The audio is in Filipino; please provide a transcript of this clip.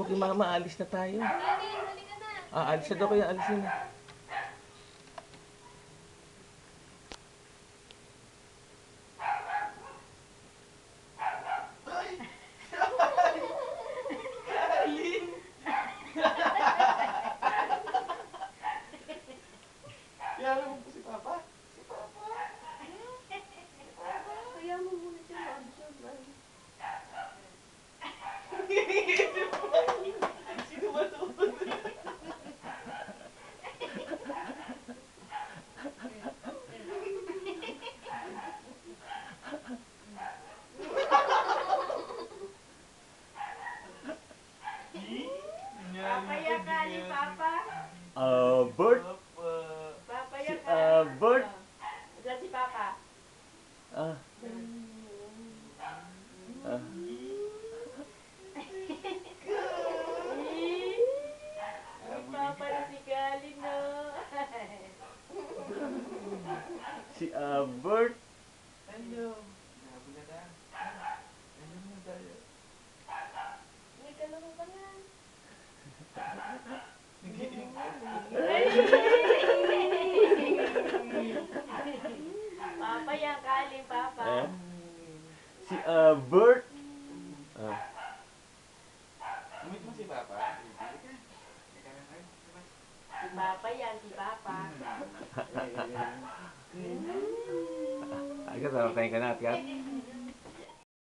mo kay mama, alis na tayo. Halika na. Alis na daw kayo, alisin na. Kaya mo po si Papa? Si Papa? Kaya mo muna siya ma-absorb. Sino ba ito? Papaya ka ni Papa. Bert? Papaya Si ka. Bert? Saan si Papa? Ah. Ah. Si Papa na si Galin, no? Si Bert? Hello. Nabuga na. Hello mo tayo. May kalaro ka na. Papa yan, Galin, Papa. Eh? Si Bert? Ah. Umit mo si Papa? Ika na kayo. Si Papa yan, si Papa. Agad, tayo ka na, Kat.